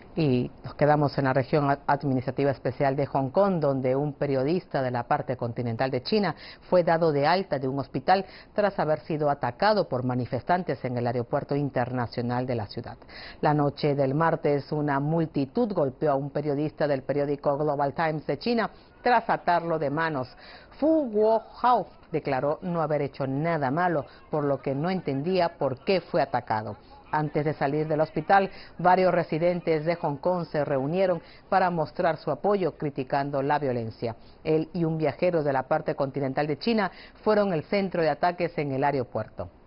Y nos quedamos en la región administrativa especial de Hong Kong, donde un periodista de la parte continental de China fue dado de alta de un hospital tras haber sido atacado por manifestantes en el aeropuerto internacional de la ciudad. La noche del martes, una multitud golpeó a un periodista del periódico Global Times de China tras atarlo de manos. Fu Guohao declaró no haber hecho nada malo, por lo que no entendía por qué fue atacado. Antes de salir del hospital, varios residentes de Hong Kong se reunieron para mostrar su apoyo criticando la violencia. Él y un viajero de la parte continental de China fueron el centro de ataques en el aeropuerto.